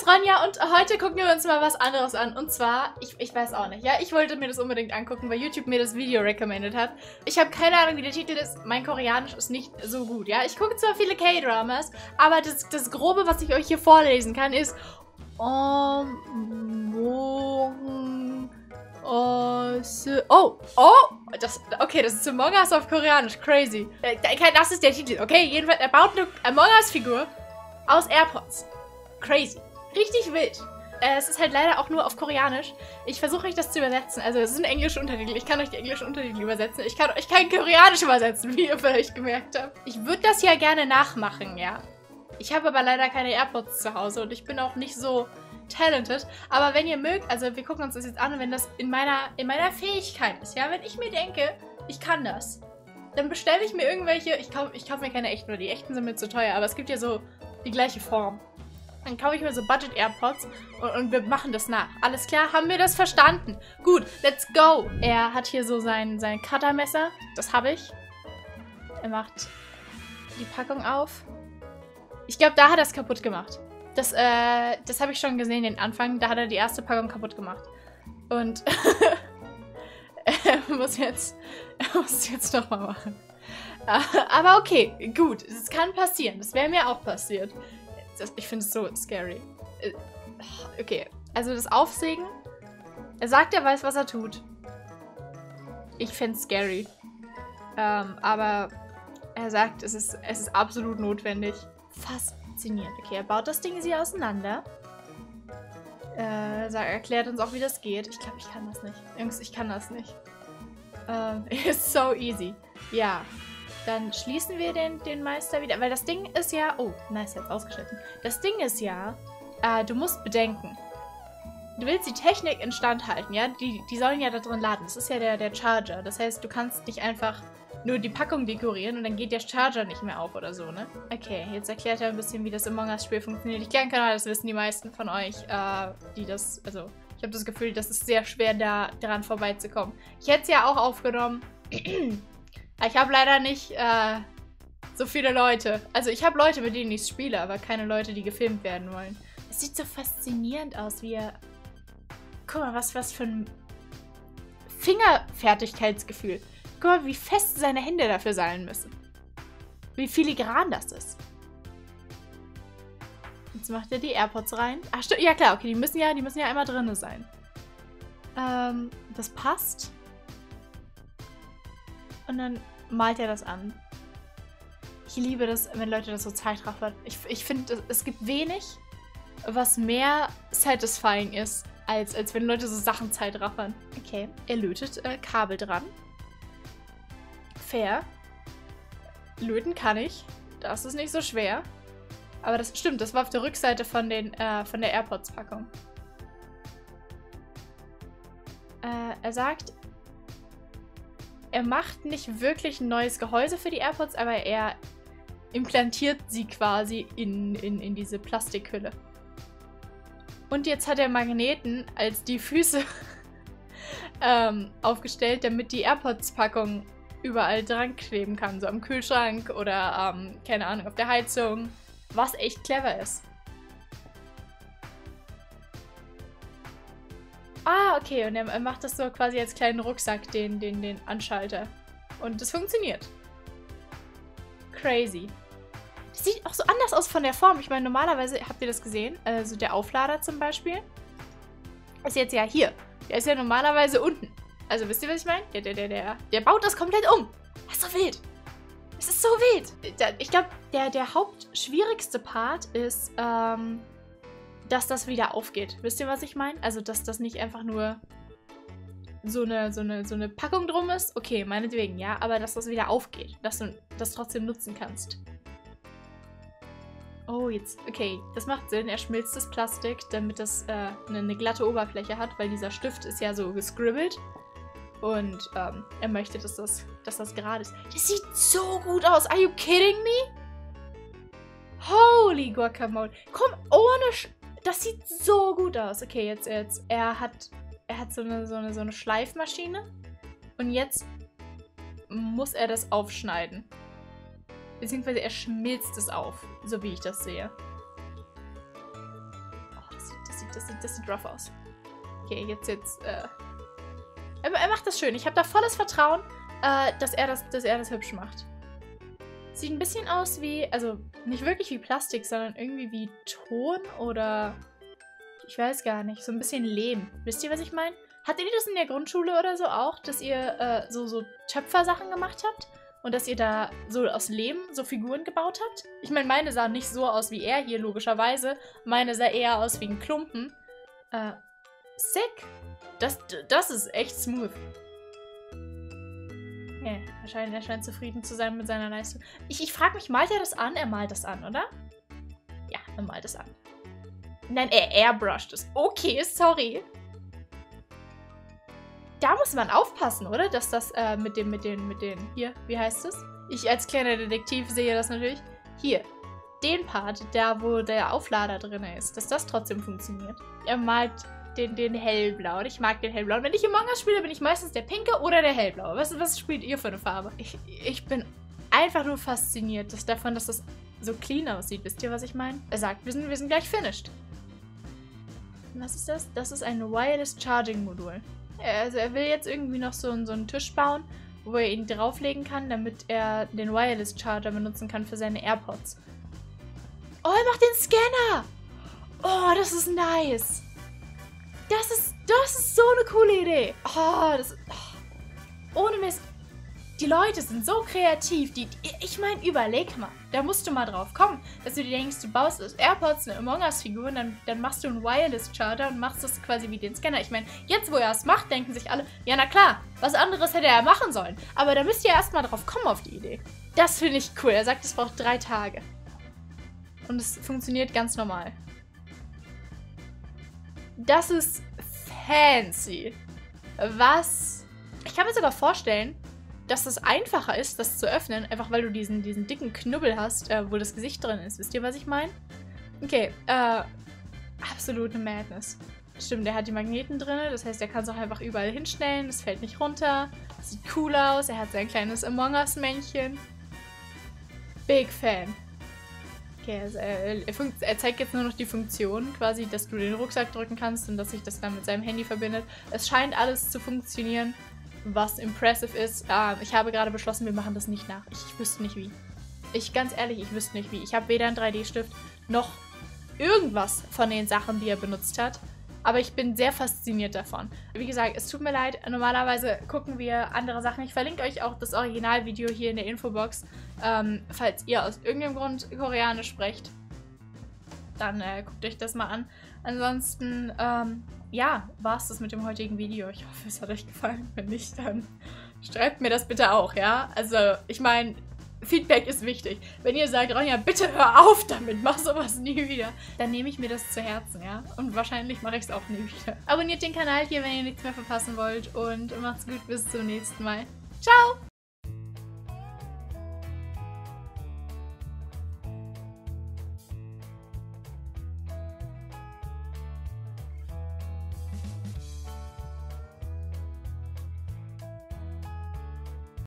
ist Ronja und heute gucken wir uns mal was anderes an. Und zwar, ich weiß auch nicht, ja, ich wollte mir das unbedingt angucken, weil YouTube mir das Video recommended hat. Ich habe keine Ahnung, wie der Titel ist. Mein Koreanisch ist nicht so gut, ja. Ich gucke zwar viele K-Dramas, aber das Grobe, was ich euch hier vorlesen kann, ist okay, das ist Among Us auf Koreanisch, crazy. Das ist der Titel, okay? Jedenfalls, er baut eine Among Us-Figur aus AirPods. Crazy. Richtig wild. Es ist halt leider auch nur auf Koreanisch. Ich versuche euch das zu übersetzen. Also es sind englische Untertitel. Ich kann euch die englischen Untertitel übersetzen. Ich kann euch kein Koreanisch übersetzen, wie ihr vielleicht gemerkt habt. Ich würde das ja gerne nachmachen, ja. Ich habe aber leider keine AirPods zu Hause und ich bin auch nicht so talented. Aber wenn ihr mögt, also wir gucken uns das jetzt an und wenn das in meiner Fähigkeit ist, ja, wenn ich mir denke, ich kann das, dann bestelle ich mir irgendwelche, ich kauf mir keine echten, weil die echten sind mir zu teuer, aber es gibt ja so die gleiche Form. Dann kaufe ich mir so Budget-AirPods und wir machen das nach. Alles klar? Haben wir das verstanden? Gut, let's go! Er hat hier so sein Cuttermesser. Das habe ich. Er macht die Packung auf. Ich glaube, da hat er es kaputt gemacht. Das habe ich schon gesehen, den Anfang. Da hat er die erste Packung kaputt gemacht. Und er muss jetzt nochmal machen. Aber okay, gut. Es kann passieren. Das wäre mir auch passiert. Ich finde es so scary. Okay, also das Aufsägen. Er sagt, er weiß, was er tut. Ich finde es scary. Aber er sagt, es ist absolut notwendig. Faszinierend. Okay, er baut das Ding hier auseinander. Er erklärt uns auch, wie das geht. Ich glaube, ich kann das nicht. Jungs, ich kann das nicht. Ist so easy. Ja. Dann schließen wir den Meister wieder. Weil das Ding ist ja... Oh, nice, jetzt ausgeschnitten. Das Ding ist ja, du musst bedenken. Du willst die Technik instand halten, ja? Die sollen ja da drin laden. Das ist ja der Charger. Das heißt, du kannst nicht einfach nur die Packung dekorieren und dann geht der Charger nicht mehr auf oder so, ne? Okay, jetzt erklärt er ein bisschen, wie das Among Us-Spiel funktioniert. Ich denke, das wissen die meisten von euch, die das... Also, ich habe das Gefühl, das ist sehr schwer, daran vorbeizukommen. Ich hätte es ja auch aufgenommen. Ich habe leider nicht so viele Leute. Also ich habe Leute, mit denen ich spiele, aber keine Leute, die gefilmt werden wollen. Es sieht so faszinierend aus, wie er... Guck mal, was für ein Fingerfertigkeitsgefühl. Guck mal, wie fest seine Hände dafür sein müssen. Wie filigran das ist. Jetzt macht er die AirPods rein. Ach, stimmt. Ja klar, okay, die müssen ja einmal drin sein. Das passt. Und dann malt er das an. Ich liebe das, wenn Leute das so zeitraffern. Ich finde, es gibt wenig, was mehr satisfying ist, als wenn Leute so Sachen zeitraffern. Okay, er lötet Kabel dran. Fair. Löten kann ich. Das ist nicht so schwer. Aber das stimmt, das war auf der Rückseite von der AirPods-Packung. Er sagt... Er macht nicht wirklich ein neues Gehäuse für die AirPods, aber er implantiert sie quasi in diese Plastikhülle. Und jetzt hat er Magneten als die Füße aufgestellt, damit die AirPods-Packung überall dran kleben kann. So am Kühlschrank oder, keine Ahnung, auf der Heizung. Was echt clever ist. Ah, okay. Und er macht das so quasi als kleinen Rucksack, den Anschalter. Und das funktioniert. Crazy. Das sieht auch so anders aus von der Form. Ich meine, normalerweise, habt ihr das gesehen? Also der Auflader zum Beispiel ist jetzt ja hier. Der ist ja normalerweise unten. Also wisst ihr, was ich meine? Der baut das komplett um. Das ist so wild. Es ist so wild. Ich glaube, der hauptschwierigste Part ist, dass das wieder aufgeht. Wisst ihr, was ich meine? Also, dass das nicht einfach nur so eine Packung drum ist. Okay, meinetwegen, ja. Aber dass das wieder aufgeht. Dass du das trotzdem nutzen kannst. Oh, jetzt. Okay, das macht Sinn. Er schmilzt das Plastik, damit das eine glatte Oberfläche hat. Weil dieser Stift ist ja so gescribbelt. Und er möchte, dass das gerade ist. Das sieht so gut aus. Are you kidding me? Holy Guacamole. Komm, das sieht so gut aus. Okay, jetzt. Er hat so eine Schleifmaschine. Und jetzt muss er das aufschneiden. Beziehungsweise er schmilzt es auf. So wie ich das sehe. Oh, das Das sieht rough aus. Okay, jetzt, er macht das schön. Ich habe da volles Vertrauen, dass er das hübsch macht. Sieht ein bisschen aus wie, also nicht wirklich wie Plastik, sondern irgendwie wie Ton oder ich weiß gar nicht, so ein bisschen Lehm. Wisst ihr, was ich meine? Hattet ihr das in der Grundschule oder so auch, dass ihr so Töpfersachen gemacht habt? Und dass ihr da so aus Lehm so Figuren gebaut habt? Ich meine, meine sahen nicht so aus wie er hier, logischerweise. Meine sah eher aus wie ein Klumpen. Sick. Das ist echt smooth. Ja, er scheint zufrieden zu sein mit seiner Leistung. Ich frage mich, malt er das an? Er malt das an, oder? Ja, er malt es an. Nein, er airbrusht es. Okay, sorry. Da muss man aufpassen, oder? Dass das mit den, hier, wie heißt es? Ich als kleiner Detektiv sehe das natürlich. Hier, den Part, da wo der Auflader drin ist, dass das trotzdem funktioniert. Er malt den hellblau und ich mag den hellblau. Und wenn ich Among Us spiele, bin ich meistens der pinke oder der hellblaue. Was spielt ihr für eine Farbe? Ich bin einfach nur fasziniert davon, dass das so clean aussieht. Wisst ihr, was ich meine? Er sagt, wir sind gleich finished. Und was ist das? Das ist ein Wireless Charging Modul. Also er will jetzt irgendwie noch so einen Tisch bauen, wo er ihn drauflegen kann, damit er den Wireless Charger benutzen kann für seine AirPods. Oh, er macht den Scanner! Oh, das ist nice! Das ist so eine coole Idee! Ohne Mist. Die Leute sind so kreativ. Ich meine, überleg mal. Da musst du mal drauf kommen, dass du dir denkst, du baust aus AirPods eine Among Us-Figur und dann machst du einen Wireless-Charger und machst das quasi wie den Scanner. Ich meine, jetzt, wo er es macht, denken sich alle, ja, na klar, was anderes hätte er machen sollen. Aber da müsst ihr erstmal drauf kommen auf die Idee. Das finde ich cool. Er sagt, es braucht 3 Tage. Und es funktioniert ganz normal. Das ist fancy. Was? Ich kann mir sogar vorstellen, dass es einfacher ist, das zu öffnen, einfach weil du diesen dicken Knubbel hast, wo das Gesicht drin ist. Wisst ihr, was ich meine? Okay, absolute Madness. Stimmt, der hat die Magneten drin, das heißt, er kann es auch einfach überall hinstellen, es fällt nicht runter, das sieht cool aus, er hat sein kleines Among Us-Männchen. Big Fan. Okay, also er zeigt jetzt nur noch die Funktion, quasi, dass du den Rucksack drücken kannst und dass sich das dann mit seinem Handy verbindet. Es scheint alles zu funktionieren, was impressive ist. Ich habe gerade beschlossen, wir machen das nicht nach. Ich wüsste nicht wie. Ganz ehrlich, ich wüsste nicht wie. Ich habe weder einen 3D-Stift noch irgendwas von den Sachen, die er benutzt hat. Aber ich bin sehr fasziniert davon. Wie gesagt, es tut mir leid. Normalerweise gucken wir andere Sachen. Ich verlinke euch auch das Originalvideo hier in der Infobox. Falls ihr aus irgendeinem Grund Koreanisch sprecht, dann guckt euch das mal an. Ansonsten, ja, war es das mit dem heutigen Video. Ich hoffe, es hat euch gefallen. Wenn nicht, dann schreibt mir das bitte auch, ja? Also, ich meine, Feedback ist wichtig. Wenn ihr sagt, Ronja, bitte hör auf damit, mach sowas nie wieder, dann nehme ich mir das zu Herzen, ja? Und wahrscheinlich mache ich es auch nie wieder. Abonniert den Kanal hier, wenn ihr nichts mehr verpassen wollt und macht's gut, bis zum nächsten Mal. Ciao!